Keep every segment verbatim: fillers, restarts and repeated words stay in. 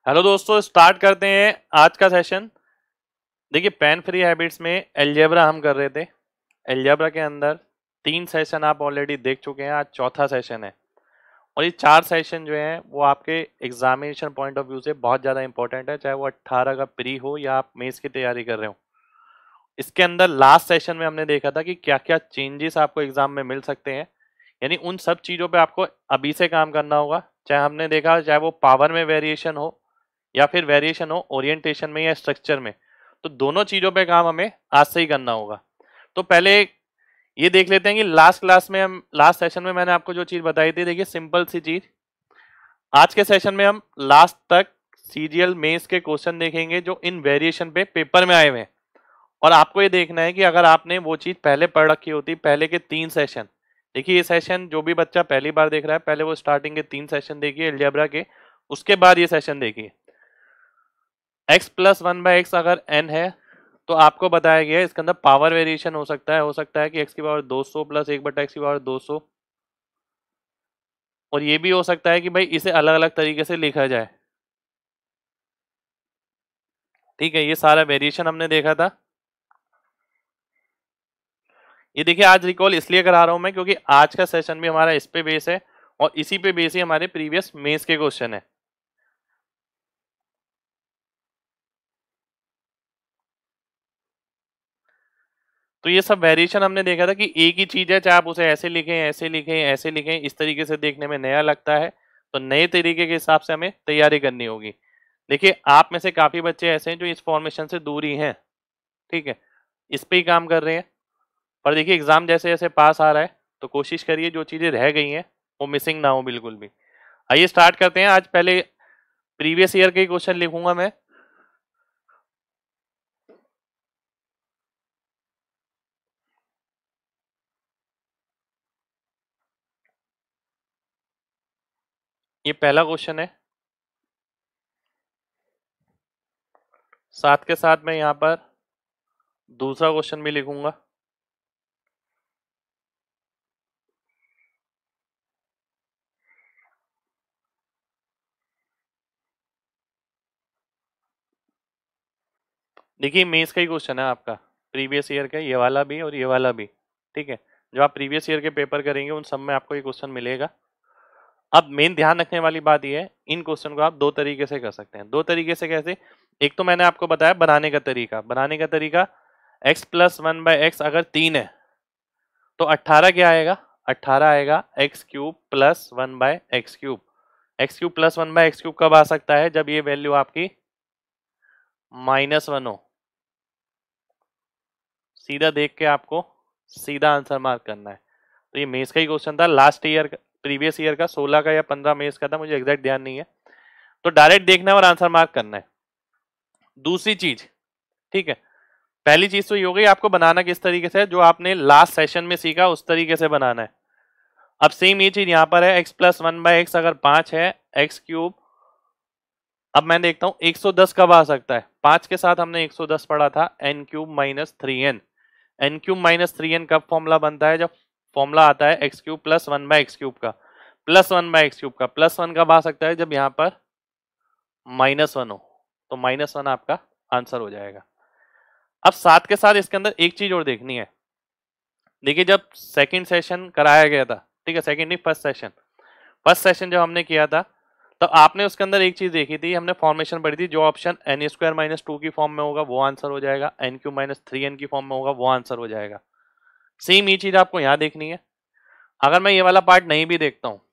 Hello दोस्तों, start करते हैं आज का सेशन। देखिए, पेन फ्री हैबिट्स में एल्जेब्रा हम कर रहे थे। एल्जेब्रा के अंदर तीन सेशन आप ऑलरेडी देख चुके हैं, आज चौथा सेशन है। और ये चार सेशन जो हैं वो आपके एग्जामिनेशन पॉइंट ऑफ व्यू से बहुत ज़्यादा इंपॉर्टेंट है, चाहे वो अट्ठारह का प्री हो या आप मेंस की तैयारी कर रहे हो। इसके अंदर लास्ट सेशन में हमने देखा था कि क्या क्या चेंजेस आपको एग्जाम में मिल सकते हैं, यानी उन सब चीज़ों पे आपको अभी से काम करना होगा। चाहे हमने देखा चाहे वो पावर में वेरिएशन हो या फिर वेरिएशन हो ओरिएंटेशन में या स्ट्रक्चर में, तो दोनों चीजों पे काम हमें आज से ही करना होगा। तो पहले ये देख लेते हैं कि लास्ट क्लास में हम लास्ट सेशन में मैंने आपको जो चीज बताई थी, देखिए सिंपल सी चीज। आज के सेशन में हम लास्ट तक सीरियल मेंस के क्वेश्चन देखेंगे जो इन वेरिएशन पे पेपर में आए हुए हैं। और आपको ये देखना है कि अगर आपने वो चीज पहले पढ़ रखी होती, पहले के तीन सेशन, देखिए ये सेशन जो भी बच्चा पहली बार देख रहा है, पहले वो स्टार्टिंग के तीन सेशन देखिए अलजेब्रा के, उसके बाद ये सेशन देखिए। x plus one by x अगर n है तो आपको बताया गया है इसके अंदर पावर वेरिएशन हो सकता है हो सकता है कि x की पावर दो सौ प्लस एक बटा एक्स की पावर दो सौ, और ये भी हो सकता है कि भाई इसे अलग अलग तरीके से लिखा जाए। ठीक है, ये सारा वेरिएशन हमने देखा था। ये देखिए आज रिकॉल इसलिए करा रहा हूं मैं क्योंकि आज का सेशन भी हमारा इस पे बेस है और इसी पे बेस ही हमारे प्रीवियस मेंस के क्वेश्चन है। तो ये सब वेरिएशन हमने देखा था कि एक ही चीज है, चाहे आप उसे ऐसे लिखें ऐसे लिखें ऐसे लिखें, इस तरीके से देखने में नया लगता है, तो नए तरीके के हिसाब से हमें तैयारी करनी होगी। देखिए आप में से काफी बच्चे ऐसे हैं जो इस फॉर्मेशन से दूर ही हैं, ठीक है, इस पे ही काम कर रहे हैं। पर देखिए एग्जाम जैसे जैसे पास आ रहा है तो कोशिश करिए जो चीजें रह गई हैं वो मिसिंग ना हो बिल्कुल भी। आइए स्टार्ट करते हैं। आज पहले प्रीवियस ईयर के क्वेश्चन लिखूंगा मैं। ये पहला क्वेश्चन है, साथ के साथ मैं यहाँ पर दूसरा क्वेश्चन भी लिखूंगा। देखिए मेंस का ही क्वेश्चन है आपका, प्रीवियस ईयर का, ये वाला भी और ये वाला भी। ठीक है, जो आप प्रीवियस ईयर के पेपर करेंगे उन सब में आपको ये क्वेश्चन मिलेगा। अब मेन ध्यान रखने वाली बात ये है, इन क्वेश्चन को आप दो तरीके से कर सकते हैं। दो तरीके से कैसे? एक तो मैंने आपको बताया बनाने का तरीका। बनाने का तरीका x plus one by x अगर तीन है तो अट्ठारह क्या आएगा? अट्ठारह आएगा x cube plus one by x cube. X cube plus one by x cube कब आ सकता है? जब ये वैल्यू आपकी माइनस वन हो। सीधा देख के आपको सीधा आंसर मार्क करना है। तो ये मेंस का ही क्वेश्चन था, लास्ट ईयर प्रीवियस ईयर का, सोलह का या पंद्रह मेंस का था, मुझे एग्जैक्ट ध्यान नहीं है। तो डायरेक्ट देखना है और आंसर मार्क करना है। दूसरी चीज, ठीक है, पहली चीज तो ये हो गई आपको बनाना किस तरीके से, जो आपने लास्ट सेशन में सीखा उस तरीके से बनाना है। अब सेम ये चीज यहां पर है, x plus one by x अगर पांच है, एक्स क्यूब। अब मैं देखता हूं एक सौ दस कब आ सकता है। पांच के साथ हमने एक सौ दस पढ़ा था, n cube minus three n. N cube minus three n कब फॉर्मूला बनता है? जब फॉर्मूला आता है x cube plus one by x cube का। Plus one by x cube का प्लस वन कब आ सकता है? जब यहाँ पर माइनस वन हो। तो माइनस वन आपका आंसर हो जाएगा। अब साथ के साथ इसके अंदर एक चीज और देखनी है। देखिए जब सेकंड सेशन कराया गया था, ठीक है, सेकंड नहीं फर्स्ट सेशन, फर्स्ट सेशन जब हमने किया था तो आपने उसके अंदर एक चीज देखी थी, हमने फॉर्मेशन पढ़ी थी, जो option n square minus two की फॉर्म में होगा वो आंसर हो जाएगा, n cube minus three n की फॉर्म में होगा वो आंसर हो जाएगा। सेम ये चीज आपको यहां देखनी है। अगर मैं ये वाला पार्ट नहीं भी देखता हूं,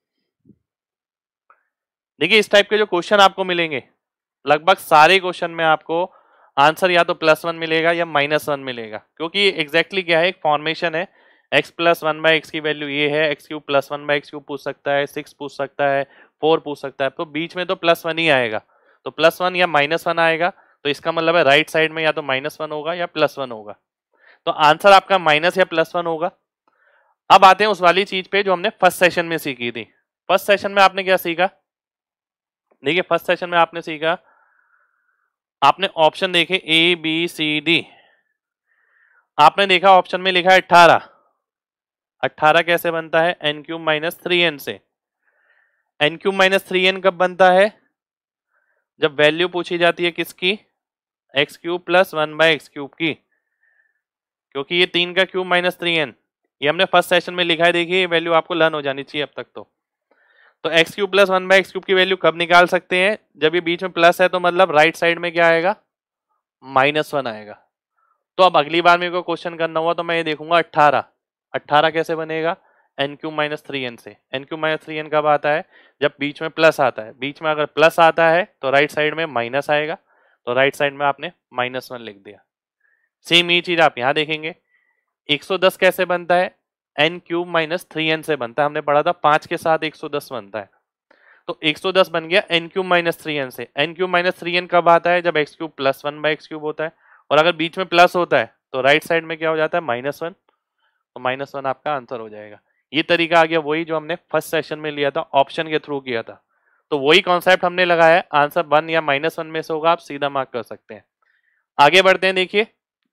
देखिए इस टाइप के जो क्वेश्चन आपको मिलेंगे, लगभग सारे क्वेश्चन में आपको आंसर या तो प्लस वन मिलेगा या माइनस वन मिलेगा, क्योंकि एग्जैक्टली क्या है, एक फॉर्मेशन है। X plus one by x की वैल्यू ये है, x cube plus one by x cube पूछ सकता है, सिक्स पूछ सकता है, फोर पूछ सकता है, तो बीच में तो प्लस वन ही आएगा। तो प्लस वन या माइनस वन आएगा, तो इसका मतलब है राइट साइड में या तो माइनस वन होगा या प्लस वन होगा। तो आंसर आपका माइनस या प्लस वन होगा। अब आते हैं उस वाली चीज पे जो हमने फर्स्ट सेशन में सीखी थी। फर्स्ट सेशन में आपने क्या सीखा? देखिए फर्स्ट सेशन में आपने सीखा, आपने ऑप्शन देखे ए बी सी डी। आपने देखा ऑप्शन में लिखा है अठारह। अठारह कैसे बनता है? N cube minus three n से। N cube minus three n कब बनता है? जब वैल्यू पूछी जाती है किसकी, x cube plus one by x cube की, क्योंकि ये तीन का क्यूब माइनस थ्री एन, ये हमने फर्स्ट सेशन में लिखा है, देखिए ये वैल्यू आपको लर्न हो जानी चाहिए अब तक। तो तो x cube plus one by x cube की वैल्यू कब निकाल सकते हैं, जब ये बीच में प्लस है, तो मतलब राइट साइड में क्या आएगा, माइनस वन आएगा। तो अब अगली बार मेरे को क्वेश्चन करना हुआ तो मैं ये देखूंगा अट्ठारह, अट्ठारह कैसे बनेगा, n cube minus three n से। N cube minus three n कब आता है, जब बीच में प्लस आता है, बीच में अगर प्लस आता है तो राइट साइड में माइनस आएगा, तो राइट साइड में आपने माइनस वन लिख दिया। सेम ये चीज आप यहाँ देखेंगे, एक सौ दस कैसे बनता है, n cube minus three n से बनता है, हमने पढ़ा था पांच के साथ एक सौ दस बनता है, तो एक सौ दस बन गया n cube minus three n से। N cube minus three n कब आता है, जब x cube plus one by x cube होता है, और अगर बीच में प्लस होता है तो राइट साइड में क्या हो जाता है, माइनस वन, तो माइनस वन आपका आंसर हो जाएगा। ये तरीका आ गया वही जो हमने फर्स्ट सेशन में लिया था, ऑप्शन के थ्रू किया था, तो वही कॉन्सेप्ट हमने लगाया है, आंसर वन या माइनस वन में से होगा, आप सीधा मार्क कर सकते हैं। आगे बढ़ते हैं, देखिए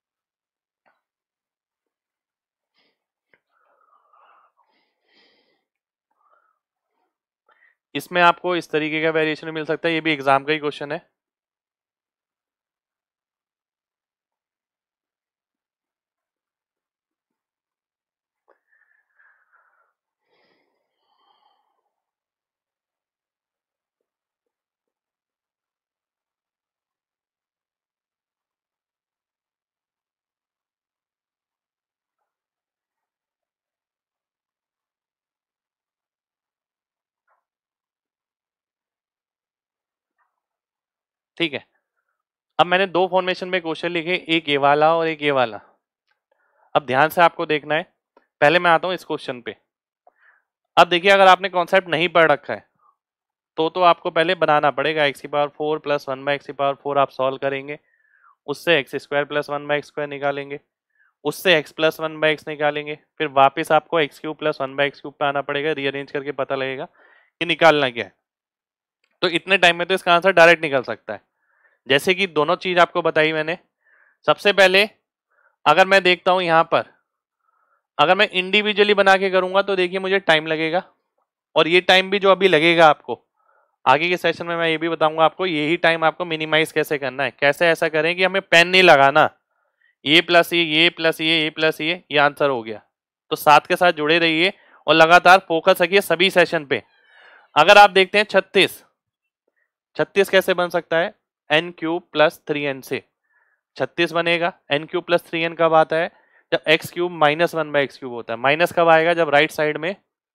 इसमें आपको इस तरीके का वेरिएशन मिल सकता है, ये भी एग्जाम का ही क्वेश्चन है। ठीक है, अब मैंने दो फॉर्मेशन में क्वेश्चन लिखे, एक ये वाला और एक ये वाला। अब ध्यान से आपको देखना है, पहले मैं आता हूं इस क्वेश्चन पे। अब देखिए अगर आपने कॉन्सेप्ट नहीं पढ़ रखा है तो तो आपको पहले बनाना पड़ेगा, एक्स की power four plus one by x की पावर फोर आप सॉल्व करेंगे, उससे x square plus one by x square निकालेंगे, उससे x plus one by x निकालेंगे, फिर वापस आपको x cube plus one by x cube पे आना पड़ेगा, रीअरेंज करके पता लगेगा कि निकालना क्या है। तो इतने टाइम में तो इसका आंसर डायरेक्ट निकल सकता है। जैसे कि दोनों चीज आपको बताई मैंने, सबसे पहले अगर मैं देखता हूं यहां पर, अगर मैं इंडिविजुअली बना के करूंगा तो देखिए मुझे टाइम लगेगा, और ये टाइम भी जो अभी लगेगा आपको, आगे के सेशन में मैं ये भी बताऊंगा आपको, यही टाइम आपको मिनिमाइज कैसे करना है। कैसे ऐसा करें कि हमें पेन नहीं लगाना, ये प्लस ये ये प्लस ये ये प्लस ये ये आंसर हो गया। तो साथ के साथ जुड़े रहिए और लगातार फोकस रखिए सभी सेशन पे। अगर आप देखते हैं छत्तीस, छत्तीस कैसे बन सकता है, n cube plus three n से छत्तीस बनेगा। N cube plus three n कब आता है, जब x cube minus one by x cube होता है। माइनस कब आएगा, जब राइट साइड में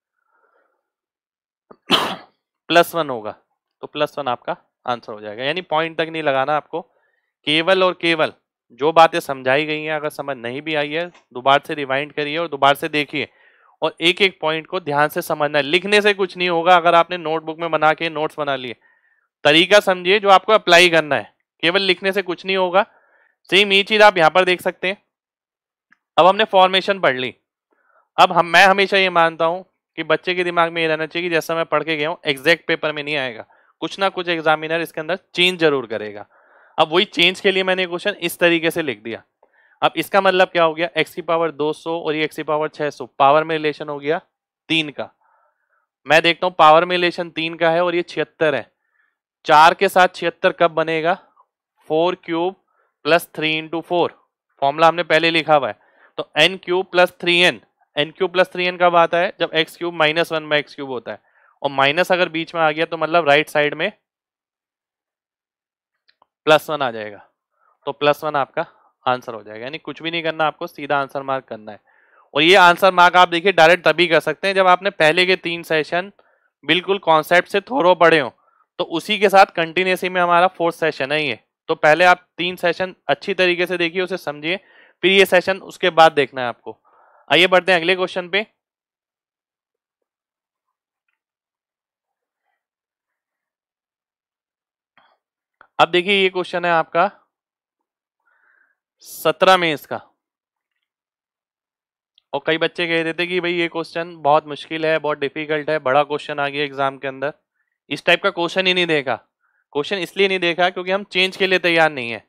प्लस वन होगा, तो प्लस वन आपका आंसर हो जाएगा। यानी पॉइंट तक नहीं लगाना आपको, केवल और केवल जो बातें समझाई गई हैं, अगर समझ नहीं भी आई है दोबारा से रिवाइंड करिए और दोबारा से देखिए, और एक एक पॉइंट को ध्यान से समझना है। लिखने से कुछ नहीं होगा, अगर आपने नोटबुक में बना के नोट्स बना लिए, तरीका समझिए जो आपको अप्लाई करना है, केवल लिखने से कुछ नहीं होगा। सेम ये चीज आप यहां पर देख सकते हैं। अब हमने फॉर्मेशन पढ़ ली, अब हम मैं हमेशा ये मानता हूं कि बच्चे के दिमाग में ये रहना चाहिए कि जैसा मैं पढ़ के गया हूं एग्जैक्ट पेपर में नहीं आएगा, कुछ ना कुछ एग्जामिनर इसके अंदर चेंज जरूर करेगा। अब वही चेंज के लिए मैंने क्वेश्चन इस तरीके से लिख दिया। अब इसका मतलब क्या हो गया, एक्स की पावर दो सौ और ये एक्स की पावर छह सौ, पावर में रिलेशन हो गया तीन का। मैं देखता हूं पावर में रिलेशन तीन का है और ये छिहत्तर है, चार के साथ छिहत्तर कब बनेगा, four cube plus three into four, formula हमने पहले लिखा हुआ है। तो n cube plus three n, n cube plus three n कब आता है, जब x cube minus one by x cube होता है, और माइनस अगर बीच में आ गया तो मतलब राइट साइड में प्लस वन आ जाएगा, तो प्लस वन आपका आंसर हो जाएगा। यानी कुछ भी नहीं करना, आपको सीधा आंसर मार्क करना है। और ये आंसर मार्क आप देखिए डायरेक्ट तभी कर सकते हैं जब आपने पहले के तीन सेशन बिल्कुल कॉन्सेप्ट से थोरो पढ़े हो, तो उसी के साथ कंटिन्यूसी में हमारा फोर्थ सेशन है ये। तो पहले आप तीन सेशन अच्छी तरीके से देखिए, उसे समझिए, फिर ये सेशन उसके बाद देखना है आपको। आइए बढ़ते हैं अगले क्वेश्चन पे। अब देखिए ये क्वेश्चन है आपका सत्रह में इसका, और कई बच्चे कह रहे थे कि भाई ये क्वेश्चन बहुत मुश्किल है, बहुत डिफिकल्ट है, बड़ा क्वेश्चन आ गया एग्जाम के अंदर। इस टाइप का क्वेश्चन ही नहीं देखा, क्वेश्चन इसलिए नहीं देखा क्योंकि हम चेंज के लिए तैयार नहीं है।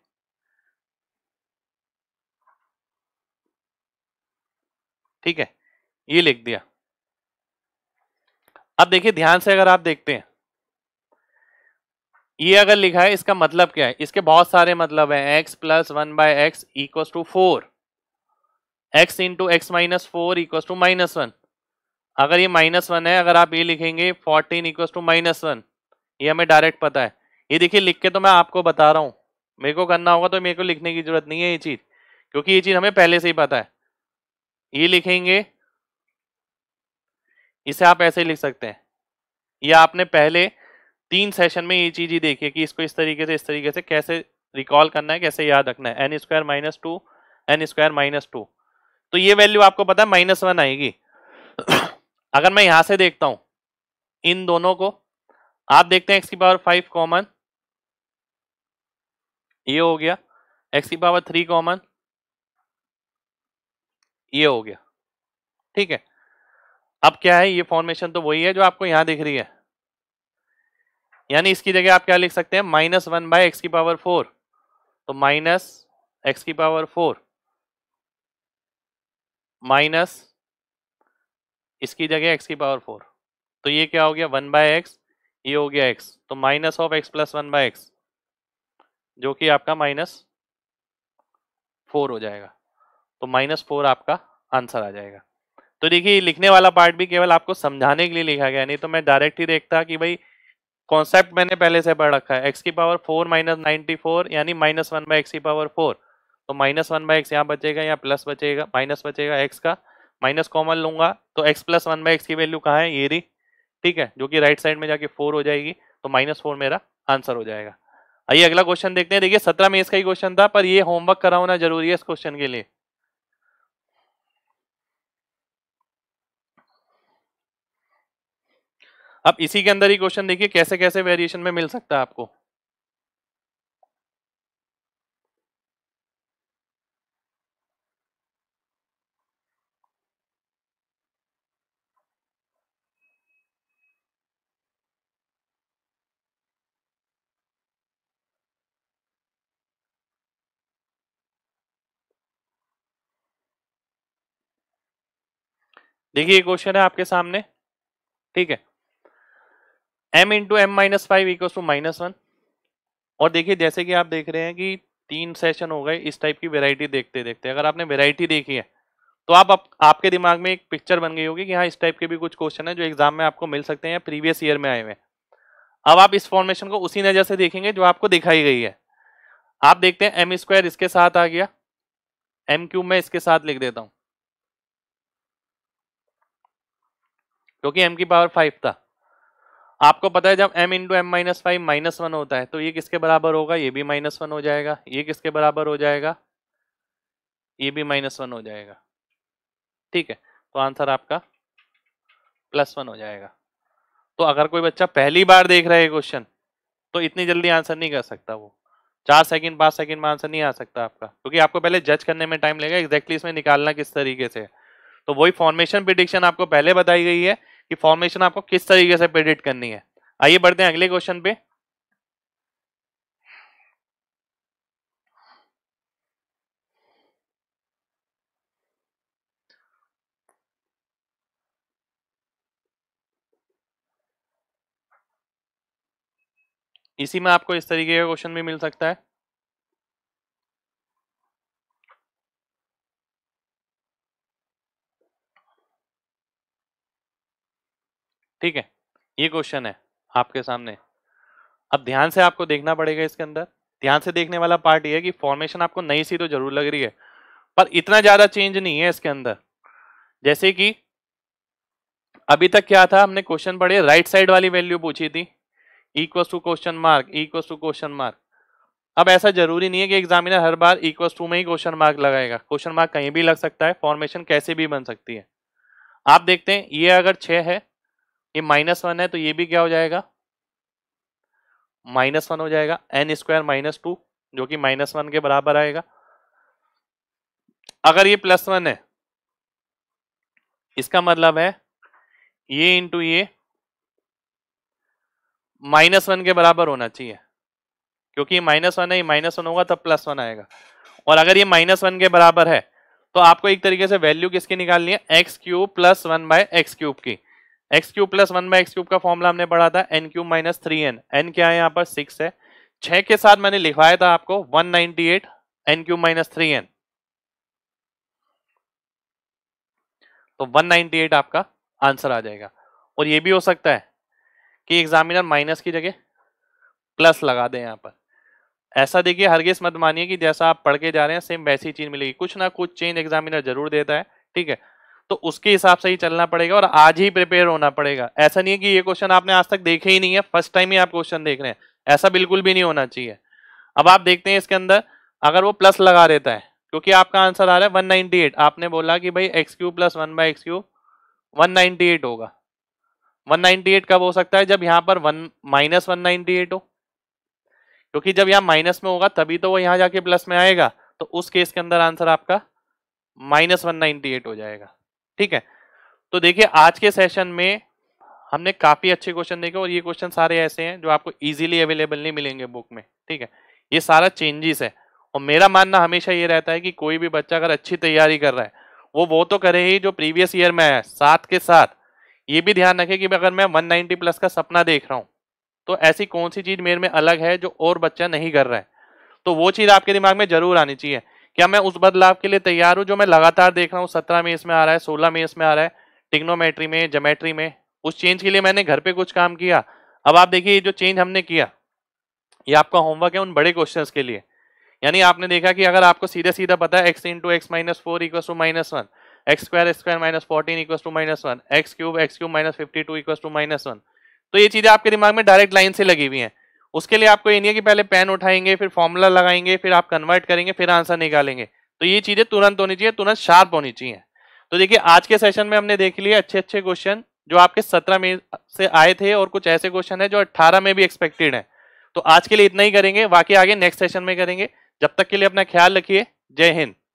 ठीक है, ये लिख दिया। अब देखिए ध्यान से, अगर आप देखते हैं ये अगर लिखा है इसका मतलब क्या है, इसके बहुत सारे मतलब है। x plus one by x equal to four, x into x minus four equal to minus one. अगर ये माइनस वन है, अगर आप ये लिखेंगे fourteen equal to minus one, ये हमें डायरेक्ट पता है। ये देखिए लिख के तो मैं आपको बता रहा हूं, मेरे को करना होगा तो मेरे को लिखने की जरूरत नहीं है ये चीज, क्योंकि ये चीज हमें पहले से ही पता है। ये लिखेंगे, इसे आप ऐसे ही लिख सकते हैं। ये आपने पहले तीन सेशन में ये चीज ही देखी है कि इसको इस तरीके से इस तरीके से कैसे रिकॉल करना है, कैसे याद रखना है। N square minus two, n square minus two, तो ये वैल्यू आपको पता है माइनस वन आएगी। अगर मैं यहां से देखता हूं इन दोनों को, आप देखते हैं एक्स की पावर फाइव कॉमन, ये हो गया। एक्स की पावर थ्री कॉमन, ये हो गया। ठीक है, अब क्या है, ये फॉर्मेशन तो वही है जो आपको यहां दिख रही है, यानी इसकी जगह आप क्या लिख सकते हैं, माइनस वन बाय एक्स की पावर फोर। तो माइनस एक्स की पावर फोर माइनस इसकी जगह एक्स की पावर फोर, तो ये क्या हो गया, वन बाय एक्स, ये हो गया एक्स, तो minus of x plus one by x, जो कि आपका माइनस फोर हो जाएगा। तो माइनस फोर आपका आंसर आ जाएगा। तो देखिए लिखने वाला पार्ट भी केवल आपको समझाने के लिए लिखा गया, नहीं तो मैं डायरेक्ट ही देखता कि भाई कॉन्सेप्ट मैंने पहले से पढ़ रखा है। एक्स की power four minus ninety four यानी माइनस वन बाई एक्स की पावर फोर, तो माइनस वन बाई एक्स यहाँ बचेगा, यहाँ प्लस बचेगा, माइनस बचेगा एक्स का, माइनस कॉमन लूंगा तो x plus one by x की वैल्यू कहाँ है, ये रही। ठीक है, जो कि राइट साइड में जाके फोर हो जाएगी, तो माइनस फोर मेरा आंसर हो जाएगा। आइए अगला क्वेश्चन देखते हैं। देखिए सत्रह में इसका ही क्वेश्चन था, पर ये होमवर्क करा होना जरूरी है इस क्वेश्चन के लिए। अब इसी के अंदर ही क्वेश्चन देखिए कैसे कैसे वेरिएशन में मिल सकता है आपको। देखिए ये क्वेश्चन है आपके सामने, ठीक है, m into m minus five equal to minus one. और देखिए जैसे कि आप देख रहे हैं कि तीन सेशन हो गए इस टाइप की वेराइटी देखते देखते। अगर आपने वेराइटी देखी है तो आप, आप आपके दिमाग में एक पिक्चर बन गई होगी कि हाँ इस टाइप के भी कुछ क्वेश्चन है जो एग्जाम में आपको मिल सकते हैं या प्रीवियस ईयर में आए हुए। अब आप इस फॉर्मेशन को उसी नजर से देखेंगे जो आपको दिखाई गई है। आप देखते हैं एम स्क्वायर इसके साथ आ गया, एम क्यूब में इसके साथ लिख देता हूं क्योंकि m की पावर फाइव था। आपको पता है जब m into m minus five minus one होता है तो ये किसके बराबर होगा, ये भी माइनस वन हो जाएगा। ये किसके बराबर हो जाएगा, ये भी माइनस वन हो जाएगा। ठीक है, तो आंसर आपका प्लस वन हो जाएगा। तो अगर कोई बच्चा पहली बार देख रहा है क्वेश्चन तो इतनी जल्दी आंसर नहीं कर सकता, वो चार सेकंड पांच सेकंड में आंसर नहीं आ सकता आपका, क्योंकि आपको पहले जज करने में टाइम लगेगा एग्जैक्टली इसमें निकालना किस तरीके से। तो वही फॉर्मेशन प्रिडिक्शन आपको पहले बताई गई है कि फॉर्मेशन आपको किस तरीके से प्रेडिक्ट करनी है। आइए बढ़ते हैं अगले क्वेश्चन पे। इसी में आपको इस तरीके का क्वेश्चन भी मिल सकता है। ठीक है, ये क्वेश्चन है आपके सामने। अब ध्यान से आपको देखना पड़ेगा इसके अंदर। ध्यान से देखने वाला पार्ट ये है कि फॉर्मेशन आपको नई सी तो जरूर लग रही है, पर इतना ज्यादा चेंज नहीं है इसके अंदर। जैसे कि अभी तक क्या था, हमने क्वेश्चन पढ़े राइट साइड वाली वैल्यू पूछी थी, equal to question mark, equal to question mark. अब ऐसा जरूरी नहीं है कि एग्जामिनर हर बार इक्वल टू में ही क्वेश्चन मार्क लगाएगा, क्वेश्चन मार्क कहीं भी लग सकता है, फॉर्मेशन कैसे भी बन सकती है। आप देखते हैं ये अगर छह है, ये माइनस वन है, तो ये भी क्या हो जाएगा, माइनस वन हो जाएगा। एन स्क्वायर माइनस टू जो कि माइनस वन के बराबर आएगा। अगर ये प्लस वन है इसका मतलब है ये इंटू ये माइनस वन के बराबर होना चाहिए, क्योंकि ये माइनस वन है, ये माइनस वन होगा तब प्लस वन आएगा। और अगर ये माइनस वन के बराबर है तो आपको एक तरीके से वैल्यू किसकी निकालनी है, x cube plus one by x cube की। X cube plus one by x cube का फॉर्मूला हमने पढ़ा था n cube minus three n, n क्या है यहाँ पर सिक्स है, छह के साथ मैंने लिखवाया था आपको one ninety eight n cube minus three n, तो वन नाइनटी एट आपका आंसर आ जाएगा। और ये भी हो सकता है कि एग्जामिनर माइनस की जगह प्लस लगा दें यहाँ पर। ऐसा देखिए हरगिज मत मानिए कि जैसा आप पढ़ के जा रहे हैं सेम वैसी चीज मिलेगी, कुछ ना कुछ चेंज एग्जामिनर जरूर देता है, ठीक है, तो उसके हिसाब से ही चलना पड़ेगा और आज ही प्रिपेयर होना पड़ेगा। ऐसा नहीं है कि ये क्वेश्चन आपने आज तक देखे ही नहीं है, फर्स्ट टाइम ही आप क्वेश्चन देख रहे हैं, ऐसा बिल्कुल भी नहीं होना चाहिए। अब आप देखते हैं इसके अंदर अगर वो प्लस लगा देता है, क्योंकि आपका आंसर आ रहा है वन नाइनटी एट, आपने बोला कि भाई x cube plus one by x cube one ninety eight होगा। वन नाइनटी एट कब हो सकता है, जब यहाँ पर one minus one ninety eight हो, क्योंकि जब यहाँ माइनस में होगा तभी तो वो यहाँ जाके प्लस में आएगा, तो उस केस के अंदर आंसर आपका माइनस वन नाइनटी एट हो जाएगा, ठीक है। तो देखिए आज के सेशन में हमने काफी अच्छे क्वेश्चन देखे और ये क्वेश्चन सारे ऐसे हैं जो आपको इजीली अवेलेबल नहीं मिलेंगे बुक में, ठीक है, ये सारा चेंजेस है। और मेरा मानना हमेशा ये रहता है कि कोई भी बच्चा अगर अच्छी तैयारी कर रहा है वो वो तो करे ही जो प्रीवियस ईयर में आया, साथ के साथ ये भी ध्यान रखे कि अगर मैं वन नाइनटी प्लस का सपना देख रहा हूँ तो ऐसी कौन सी चीज मेरे में अलग है जो और बच्चा नहीं कर रहा है, तो वो चीज आपके दिमाग में जरूर आनी चाहिए। क्या मैं उस बदलाव के लिए तैयार हूँ जो मैं लगातार देख रहा हूँ, सत्रह में इसमें आ रहा है, सोलह में इसमें आ रहा है, टिग्नोमेट्री में, ज्योमेट्री में, उस चेंज के लिए मैंने घर पे कुछ काम किया। अब आप देखिए जो चेंज हमने किया ये आपका होमवर्क है उन बड़े क्वेश्चंस के लिए, यानी आपने देखा कि अगर आपको सीधा सीधा पता है x into x minus four equal to minus one, x square x square minus fourteen equal to minus one, x cube x cube minus fifty two equal to minus one, तो ये चीजें आपके दिमाग में डायरेक्ट लाइन से लगी हुई हैं। उसके लिए आपको ये नहीं है कि पहले पेन उठाएंगे फिर फॉर्मूला लगाएंगे फिर आप कन्वर्ट करेंगे फिर आंसर निकालेंगे, तो ये चीजें तुरंत होनी चाहिए, तुरंत शार्प होनी चाहिए। तो देखिए आज के सेशन में हमने देख लिए अच्छे अच्छे क्वेश्चन जो आपके सत्रह में से आए थे और कुछ ऐसे क्वेश्चन है जो अठारह में भी एक्सपेक्टेड है। तो आज के लिए इतना ही करेंगे, बाकी आगे नेक्स्ट सेशन में करेंगे। जब तक के लिए अपना ख्याल रखिए, जय हिंद।